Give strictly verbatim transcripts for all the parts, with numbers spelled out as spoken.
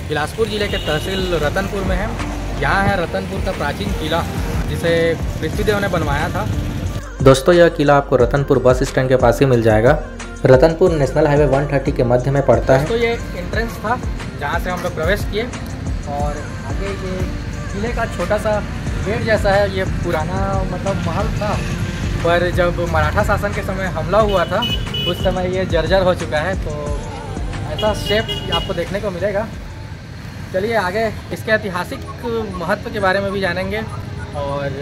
बिलासपुर ज़िले के तहसील रतनपुर में है। यहाँ है रतनपुर का प्राचीन किला जिसे पृथ्वीदेव ने बनवाया था। दोस्तों यह किला आपको रतनपुर बस स्टैंड के पास ही मिल जाएगा। रतनपुर नेशनल हाईवे एक सौ तीस के मध्य में पड़ता है। तो ये एंट्रेंस था जहाँ से हम लोग प्रवेश किए और आगे ये किले का छोटा सा गेट जैसा है। ये पुराना मतलब महल था, पर जब मराठा शासन के समय हमला हुआ था उस समय ये जर्जर हो चुका है, तो ऐसा शेप आपको देखने को मिलेगा। चलिए आगे इसके ऐतिहासिक महत्व के बारे में भी जानेंगे और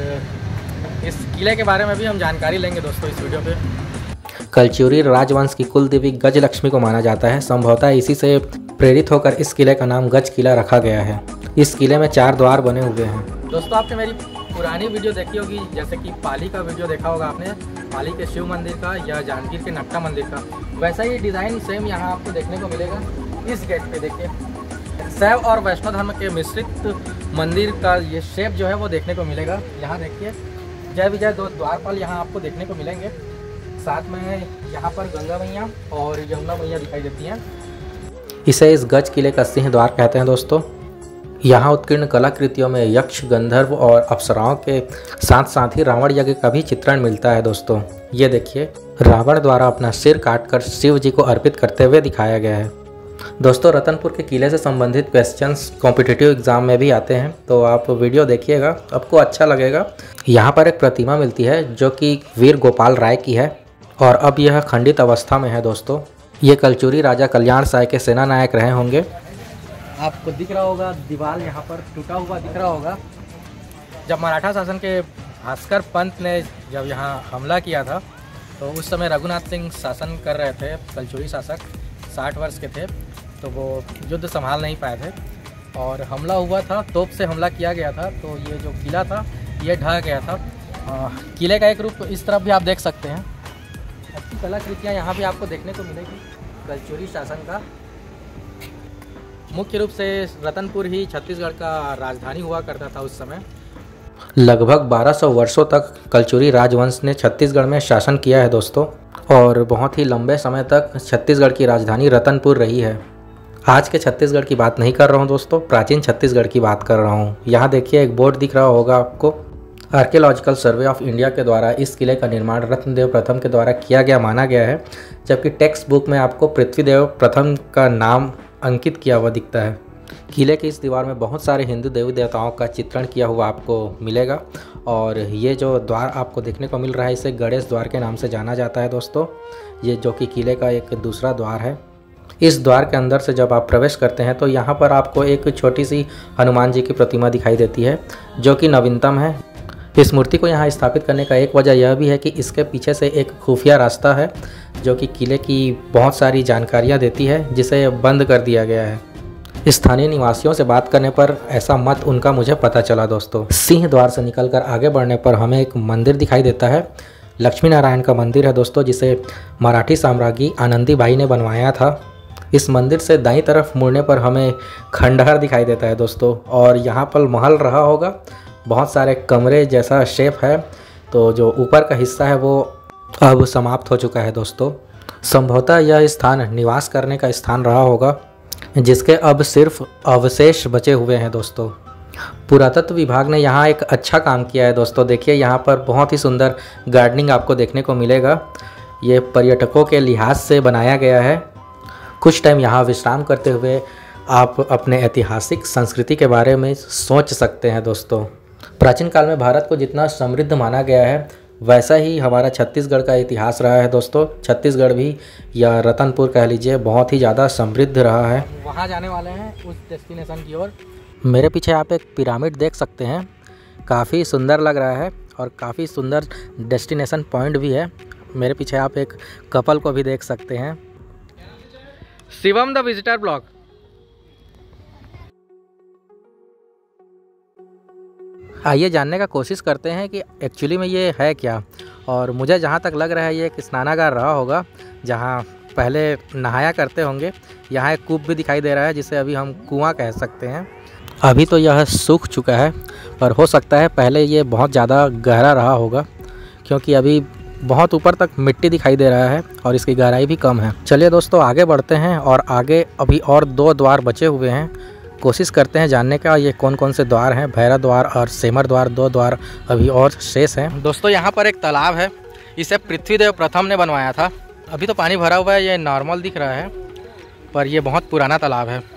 इस किले के बारे में भी हम जानकारी लेंगे दोस्तों इस वीडियो पे। कलचुरी राजवंश की कुल देवी गजलक्ष्मी को माना जाता है। संभवतः इसी से प्रेरित होकर इस किले का नाम गज किला रखा गया है। इस किले में चार द्वार बने हुए हैं। दोस्तों आपने मेरी पुरानी वीडियो देखी होगी, जैसे कि पाली का वीडियो देखा होगा आपने, पाली के शिव मंदिर का या जांजगीर के नक्टा मंदिर का। वैसा ही डिज़ाइन सेम यहाँ आपको देखने को मिलेगा। इस गेट पे देखिए शैव और वैष्णव धर्म के मिश्रित मंदिर का ये शेप जो है वो देखने को मिलेगा। यहाँ देखिए जय विजय दो द्वारपाल यहाँ आपको देखने को मिलेंगे। साथ में यहाँ पर गंगा मैया और यमुना मैया दिखाई देती हैं। इसे इस गज किले का सिंह द्वार कहते हैं दोस्तों। यहाँ उत्कीर्ण कलाकृतियों में यक्ष, गंधर्व और अप्सराओं के साथ साथ ही रावण यज्ञ का भी चित्रण मिलता है दोस्तों। ये देखिए रावण द्वारा अपना सिर काटकर शिव जी को अर्पित करते हुए दिखाया गया है। दोस्तों रतनपुर के किले से संबंधित क्वेश्चंस कॉम्पिटिटिव एग्जाम में भी आते हैं, तो आप वीडियो देखिएगा, आपको अच्छा लगेगा। यहाँ पर एक प्रतिमा मिलती है जो कि वीर गोपाल राय की है और अब यह खंडित अवस्था में है दोस्तों। ये कलचुरी राजा कल्याण साय के सेना नायक रहे होंगे। आपको दिख रहा होगा दीवार यहाँ पर टूटा हुआ दिख रहा होगा। जब मराठा शासन के भास्कर पंत ने जब यहाँ हमला किया था तो उस समय रघुनाथ सिंह शासन कर रहे थे। कलचुरी शासक साठ वर्ष के थे, तो वो युद्ध संभाल नहीं पाए थे और हमला हुआ था, तोप से हमला किया गया था। तो ये जो किला था ये ढह गया था। आ, किले का एक रूप इस तरफ भी आप देख सकते हैं। अच्छी कलाकृतियाँ यहाँ भी आपको देखने को मिलेगी कलचुरी शासन का। मुख्य रूप से रतनपुर ही छत्तीसगढ़ का राजधानी हुआ करता था उस समय। लगभग बारह सौ वर्षों तक कलचुरी राजवंश ने छत्तीसगढ़ में शासन किया है दोस्तों और बहुत ही लंबे समय तक छत्तीसगढ़ की राजधानी रतनपुर रही है। आज के छत्तीसगढ़ की बात नहीं कर रहा हूँ दोस्तों, प्राचीन छत्तीसगढ़ की बात कर रहा हूँ। यहाँ देखिए एक बोर्ड दिख रहा होगा आपको। आर्कियोलॉजिकल सर्वे ऑफ इंडिया के द्वारा इस किले का निर्माण रत्नदेव प्रथम के द्वारा किया गया माना गया है, जबकि टेक्स्ट बुक में आपको पृथ्वीदेव प्रथम का नाम अंकित किया हुआ दिखता है। किले की इस दीवार में बहुत सारे हिंदू देवी देवताओं का चित्रण किया हुआ आपको मिलेगा और ये जो द्वार आपको देखने को मिल रहा है इसे गणेश द्वार के नाम से जाना जाता है दोस्तों। ये जो कि किले का एक दूसरा द्वार है। इस द्वार के अंदर से जब आप प्रवेश करते हैं तो यहाँ पर आपको एक छोटी सी हनुमान जी की प्रतिमा दिखाई देती है जो कि नवीनतम है। इस मूर्ति को यहाँ स्थापित करने का एक वजह यह भी है कि इसके पीछे से एक खुफिया रास्ता है जो कि किले की बहुत सारी जानकारियाँ देती है, जिसे बंद कर दिया गया है। स्थानीय निवासियों से बात करने पर ऐसा मत उनका मुझे पता चला दोस्तों। सिंह द्वार से निकलकर आगे बढ़ने पर हमें एक मंदिर दिखाई देता है। लक्ष्मी नारायण का मंदिर है दोस्तों, जिसे मराठी साम्राज्ञी आनंदी बाई ने बनवाया था। इस मंदिर से दाईं तरफ मुड़ने पर हमें खंडहर दिखाई देता है दोस्तों और यहाँ पर महल रहा होगा। बहुत सारे कमरे जैसा शेप है, तो जो ऊपर का हिस्सा है वो अब समाप्त हो चुका है दोस्तों। संभवतः यह स्थान निवास करने का स्थान रहा होगा, जिसके अब सिर्फ अवशेष बचे हुए हैं दोस्तों। पुरातत्व विभाग ने यहाँ एक अच्छा काम किया है दोस्तों। देखिए यहाँ पर बहुत ही सुंदर गार्डनिंग आपको देखने को मिलेगा। ये पर्यटकों के लिहाज से बनाया गया है। कुछ टाइम यहाँ विश्राम करते हुए आप अपने ऐतिहासिक संस्कृति के बारे में सोच सकते हैं दोस्तों। प्राचीन काल में भारत को जितना समृद्ध माना गया है वैसा ही हमारा छत्तीसगढ़ का इतिहास रहा है दोस्तों। छत्तीसगढ़ भी या रतनपुर कह लीजिए बहुत ही ज़्यादा समृद्ध रहा है। वहाँ जाने वाले हैं उस डेस्टिनेशन की ओर। मेरे पीछे आप एक पिरामिड देख सकते हैं, काफ़ी सुंदर लग रहा है और काफ़ी सुंदर डेस्टिनेशन पॉइंट भी है। मेरे पीछे आप एक कपल को भी देख सकते हैं। Shivam the visitor blog. आइए जानने का कोशिश करते हैं कि एक्चुअली में ये है क्या। और मुझे जहाँ तक लग रहा है ये एक स्नानागार रहा होगा जहाँ पहले नहाया करते होंगे। यहाँ एक कूप भी दिखाई दे रहा है जिसे अभी हम कुआं कह सकते हैं। अभी तो यह सूख चुका है, पर हो सकता है पहले ये बहुत ज़्यादा गहरा रहा होगा, क्योंकि अभी बहुत ऊपर तक मिट्टी दिखाई दे रहा है और इसकी गहराई भी कम है। चलिए दोस्तों आगे बढ़ते हैं और आगे अभी और दो द्वार बचे हुए हैं। कोशिश करते हैं जानने का ये कौन कौन से द्वार हैं। भैरव द्वार और सेमर द्वार, दो द्वार अभी और शेष हैं। दोस्तों यहाँ पर एक तालाब है, इसे पृथ्वीदेव प्रथम ने बनवाया था। अभी तो पानी भरा हुआ है, ये नॉर्मल दिख रहा है, पर यह बहुत पुराना तालाब है।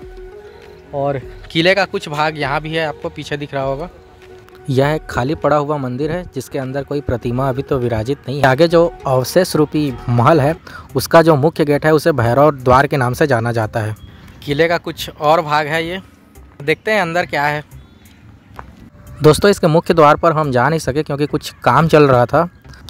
और किले का कुछ भाग यहाँ भी है, आपको पीछे दिख रहा होगा। यह एक खाली पड़ा हुआ मंदिर है जिसके अंदर कोई प्रतिमा अभी तो विराजित नहीं है। आगे जो अवशेष रूपी महल है उसका जो मुख्य गेट है उसे भैरव द्वार के नाम से जाना जाता है। किले का कुछ और भाग है, ये देखते हैं अंदर क्या है। दोस्तों इसके मुख्य द्वार पर हम जा नहीं सके क्योंकि कुछ काम चल रहा था।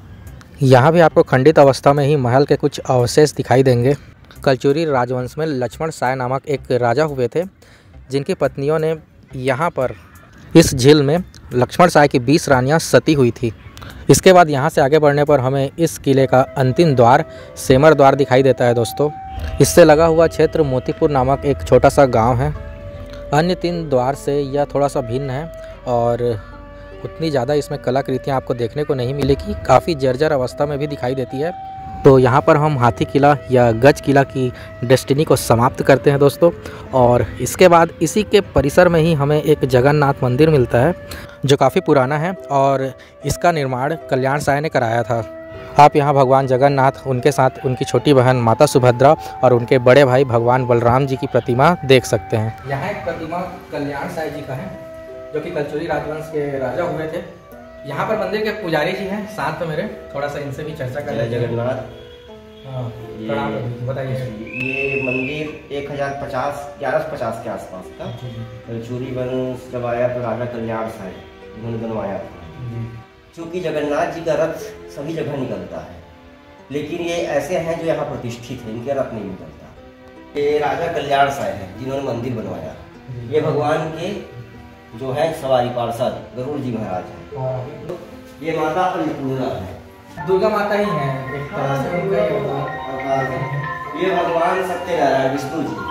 यहाँ भी आपको खंडित अवस्था में ही महल के कुछ अवशेष दिखाई देंगे। कलचुरी राजवंश में लक्ष्मण साय नामक एक राजा हुए थे जिनकी पत्नियों ने यहाँ पर इस झील में लक्ष्मण साय की बीस रानियाँ सती हुई थी। इसके बाद यहाँ से आगे बढ़ने पर हमें इस किले का अंतिम द्वार सेमर द्वार दिखाई देता है। दोस्तों इससे लगा हुआ क्षेत्र मोतीपुर नामक एक छोटा सा गांव है। अन्य तीन द्वार से यह थोड़ा सा भिन्न है और उतनी ज़्यादा इसमें कलाकृतियाँ आपको देखने को नहीं मिलेगी, काफ़ी जर्जर अवस्था में भी दिखाई देती है। तो यहाँ पर हम हाथी किला या गज किला की डेस्टिनी को समाप्त करते हैं दोस्तों। और इसके बाद इसी के परिसर में ही हमें एक जगन्नाथ मंदिर मिलता है जो काफ़ी पुराना है और इसका निर्माण कल्याण साय ने कराया था। आप यहाँ भगवान जगन्नाथ, उनके साथ उनकी छोटी बहन माता सुभद्रा और उनके बड़े भाई भगवान बलराम जी की प्रतिमा देख सकते हैं। यहाँ एक प्रतिमा कल्याण साय जी का है जो कि कलचुरी राजवंश के राजा हुए थे। यहाँ पर मंदिर के पुजारी जी हैं साथ में मेरे, थोड़ा सा इनसे भी चर्चा कर लेते हैं। जगन्नाथ, हाँ बताइए। ये मंदिर एक हजार पचास ग्यारह सौ पचास के आसपास था। कलचुरी वंश जब आया तो राजा कल्याण साय उन्होंने बनवाया था। क्योंकि जगन्नाथ जी का रथ सभी जगह निकलता है, लेकिन ये ऐसे हैं जो यहाँ प्रतिष्ठित है, इनका रथ नहीं निकलता। ये राजा कल्याण साय है जिन्होंने मंदिर बनवाया। ये भगवान के जो है सवारी पार्षद गरुड़ जी महाराज हैं। ये माता अन्नपूर्णा है, दुर्गा माता ही है एक तरह से उनका ही अवतार है। ये भगवान सत्यनारायण विष्णु जी।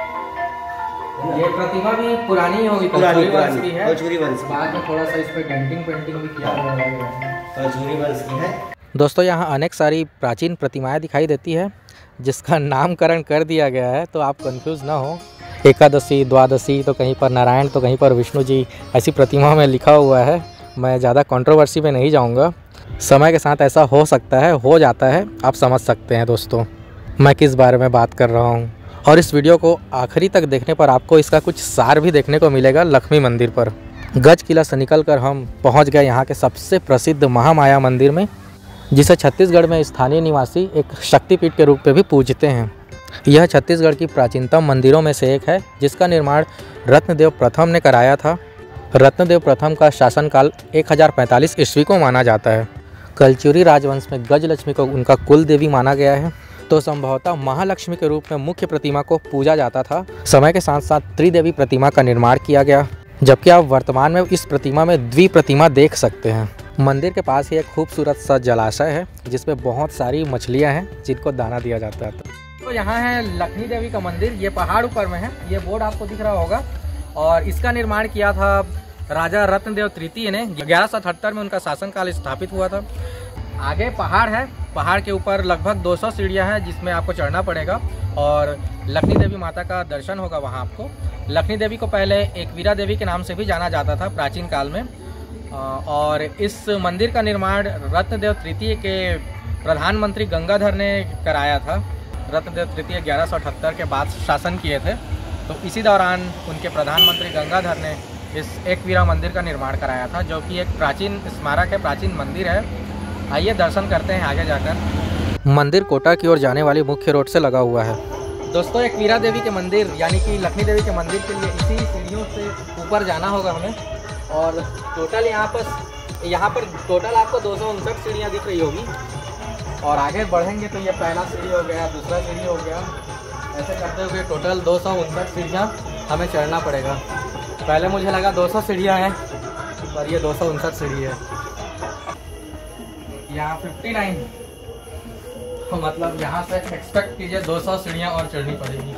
ये प्रतिमा भी पुरानी होगी, पुरानी वंश की है। कलचुरी वंश की। बाद में थोड़ा सा इस पे पेंटिंग पेंटिंग भी किया गया है। कलचुरी वंश की है। दोस्तों यहाँ अनेक सारी प्राचीन प्रतिमाएं दिखाई देती है जिसका नामकरण कर दिया गया है, तो आप कंफ्यूज ना हो। एकादशी, द्वादशी तो कहीं पर नारायण तो कहीं पर विष्णु जी, ऐसी प्रतिमा में लिखा हुआ है। मैं ज़्यादा कंट्रोवर्सी में नहीं जाऊंगा, समय के साथ ऐसा हो सकता है, हो जाता है, आप समझ सकते हैं दोस्तों मैं किस बारे में बात कर रहा हूं। और इस वीडियो को आखिरी तक देखने पर आपको इसका कुछ सार भी देखने को मिलेगा लक्ष्मी मंदिर पर। गज किला से निकल कर हम पहुँच गए यहाँ के सबसे प्रसिद्ध महामाया मंदिर में, जिसे छत्तीसगढ़ में स्थानीय निवासी एक शक्तिपीठ के रूप में भी पूजते हैं। यह छत्तीसगढ़ की प्राचीनतम मंदिरों में से एक है जिसका निर्माण रत्नदेव प्रथम ने कराया था। रत्नदेव प्रथम का शासनकाल एक हज़ार पैंतालीस ईस्वी को माना जाता है। कलचुरी राजवंश में गजलक्ष्मी को उनका कुल देवी माना गया है, तो संभवतः महालक्ष्मी के रूप में मुख्य प्रतिमा को पूजा जाता था। समय के साथ साथ त्रिदेवी प्रतिमा का निर्माण किया गया, जबकि आप वर्तमान में इस प्रतिमा में द्वि प्रतिमा देख सकते हैं। मंदिर के पास ही एक खूबसूरत सा जलाशय है जिसमें बहुत सारी मछलियाँ हैं जिनको दाना दिया जाता है। तो यहाँ है लक्ष्मी देवी का मंदिर, ये पहाड़ ऊपर में है, ये बोर्ड आपको दिख रहा होगा। और इसका निर्माण किया था राजा रत्नदेव तृतीय ने, ग्यारह सौ अठहत्तर में उनका शासनकाल स्थापित हुआ था। आगे पहाड़ है, पहाड़ के ऊपर लगभग दो सौ सीढ़ियाँ हैं जिसमें आपको चढ़ना पड़ेगा और लक्ष्मी देवी माता का दर्शन होगा वहाँ आपको। लक्ष्मी देवी को पहले एकवीरा देवी के नाम से भी जाना जाता था प्राचीन काल में। और इस मंदिर का निर्माण रत्नदेव तृतीय के प्रधानमंत्री गंगाधर ने कराया था। रत्नदेव तृतीय ग्यारह सौ अठहत्तर के बाद शासन किए थे, तो इसी दौरान उनके प्रधानमंत्री गंगाधर ने इस एकवीरा मंदिर का निर्माण कराया था, जो कि एक प्राचीन स्मारक है, प्राचीन मंदिर है। आइए दर्शन करते हैं आगे जाकर। मंदिर कोटा की ओर जाने वाली मुख्य रोड से लगा हुआ है। दोस्तों एकवीरा देवी के मंदिर यानी कि लक्ष्मी देवी के मंदिर के लिए इसी सीढ़ियों से ऊपर जाना होगा हमें। और टोटल यहाँ पर यहाँ पर टोटल आपको दो सौ उनसठ सीढ़ियाँ दिख रही होगी। और आगे बढ़ेंगे तो ये पहला सीढ़ी हो गया, दूसरा सीढ़ी हो गया, ऐसे करते हुए टोटल दो सौ उनसठ सीढ़ियाँ हमें चढ़ना पड़ेगा। पहले मुझे लगा दो सौ सीढ़ियाँ हैं, पर ये दो सौ उनसठ सीढ़ी है। यहाँ उनसठ, तो मतलब यहाँ से एक्सपेक्ट कीजिए दो सौ सीढ़ियाँ और चढ़नी पड़ेगी।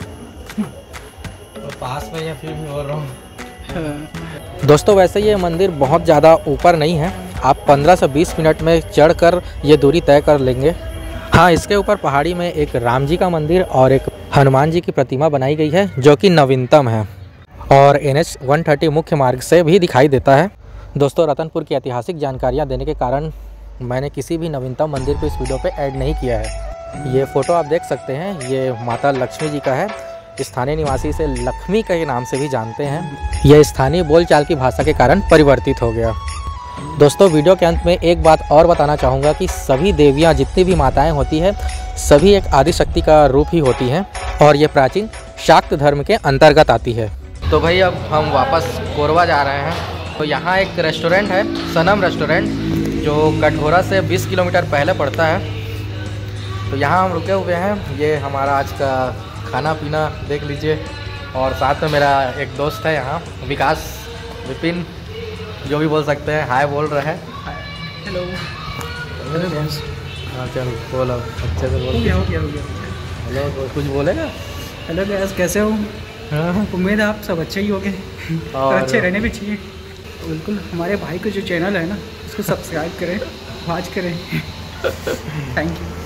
तो पास में ये फिर भी बोल रहा हूँ। दोस्तों वैसे ये मंदिर बहुत ज़्यादा ऊपर नहीं है, आप पंद्रह से बीस मिनट में चढ़कर ये दूरी तय कर लेंगे। हाँ, इसके ऊपर पहाड़ी में एक राम जी का मंदिर और एक हनुमान जी की प्रतिमा बनाई गई है जो कि नवीनतम है। और एन एच वन थर्टी मुख्य मार्ग से भी दिखाई देता है। दोस्तों, रतनपुर की ऐतिहासिक जानकारियाँ देने के कारण मैंने किसी भी नवीनतम मंदिर को इस वीडियो पे ऐड नहीं किया है। ये फ़ोटो आप देख सकते हैं, ये माता लक्ष्मी जी का है। स्थानीय निवासी इसे लक्ष्मी के नाम से भी जानते हैं। यह स्थानीय बोलचाल की भाषा के कारण परिवर्तित हो गया। दोस्तों, वीडियो के अंत में एक बात और बताना चाहूँगा कि सभी देवियाँ, जितनी भी माताएं होती है, सभी एक आदिशक्ति का रूप ही होती हैं और ये प्राचीन शाक्त धर्म के अंतर्गत आती है। तो भाई अब हम वापस कोरबा जा रहे हैं। तो यहाँ एक रेस्टोरेंट है, सनम रेस्टोरेंट, जो कटघोरा से बीस किलोमीटर पहले पड़ता है। तो यहाँ हम रुके हुए हैं। ये हमारा आज का खाना पीना देख लीजिए। और साथ में मेरा एक दोस्त है यहाँ, विकास, विपिन, जो भी बोल सकते हैं, हाय बोल रहे हैं। Hello hello. हाँ चल बोलो, अच्छे से बोल। क्या हो गया हो गया हेलो, कुछ बोलेगा? हेलो गैस, कैसे हो? हाँ। उम्मीद है आप सब अच्छे ही होंगे और अच्छे रहने भी चाहिए। तो बिल्कुल हमारे भाई का जो चैनल है ना, उसको सब्सक्राइब करें, वॉच करें। Thank you.